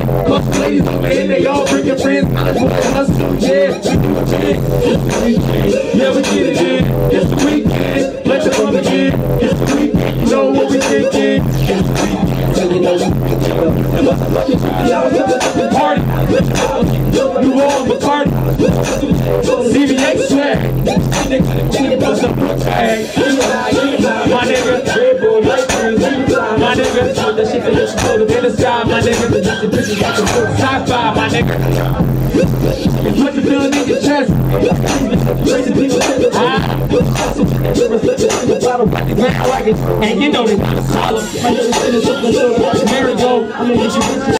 Couple ladies on the end, they all bring your friends. Yeah, yeah, we get it in. It's the weekend. Let the fun begin. It's the weekend. You know what we thinking. Party. New Orleans party. CVA swag. What's up? Hey, my nigga. My nigga. That shit that looks cold in the sky. My nigga. The bitches got the sci-fi. My nigga. Put the feeling in your chest. Crazy people to the and you know they solid. My nigga,